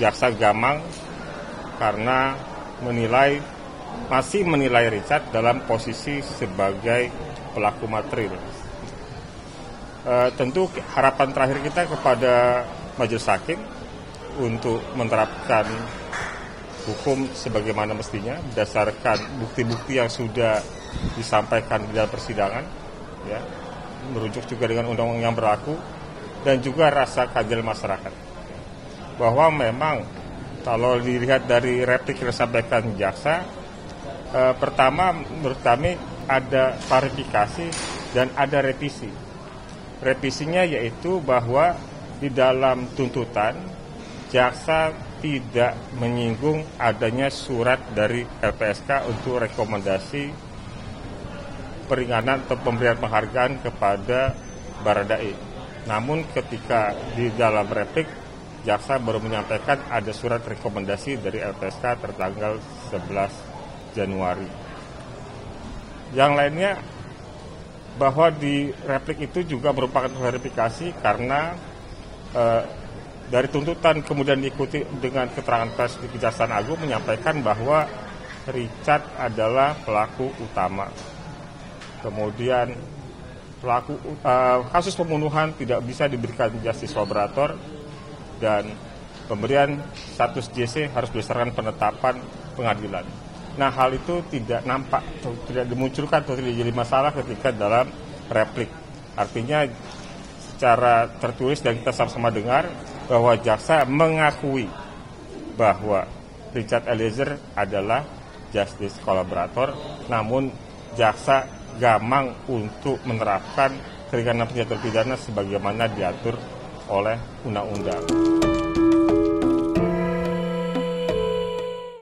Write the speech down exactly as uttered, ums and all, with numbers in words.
jaksa gamang karena menilai masih menilai Richard dalam posisi sebagai pelaku material. E, tentu harapan terakhir kita kepada majelis hakim untuk menerapkan hukum sebagaimana mestinya berdasarkan bukti-bukti yang sudah disampaikan di dalam persidangan, ya, merujuk juga dengan undang-undang yang berlaku dan juga rasa keadilan masyarakat. Bahwa memang kalau dilihat dari replik yang disampaikan jaksa, eh, pertama menurut kami ada klarifikasi dan ada revisi. Revisinya yaitu bahwa di dalam tuntutan jaksa tidak menyinggung adanya surat dari L P S K untuk rekomendasi peringanan atau pemberian penghargaan kepada Baradae. Namun ketika di dalam replik, jaksa baru menyampaikan ada surat rekomendasi dari L P S K tertanggal sebelas Januari. Yang lainnya, bahwa di replik itu juga merupakan klarifikasi karena eh, dari tuntutan kemudian diikuti dengan keterangan pers di Kejaksaan Agung menyampaikan bahwa Richard adalah pelaku utama. Kemudian pelaku uh, kasus pembunuhan tidak bisa diberikan justice collaborator dan pemberian status J C harus berdasarkan penetapan pengadilan. Nah, hal itu tidak nampak, tidak dimunculkan atau tidak jadi masalah ketika dalam replik. Artinya secara tertulis dan kita sama-sama dengar bahwa jaksa mengakui bahwa Richard Eliezer adalah justice collaborator, namun jaksa gamang untuk menerapkan keringanan penjatuhan pidana sebagaimana diatur oleh undang-undang.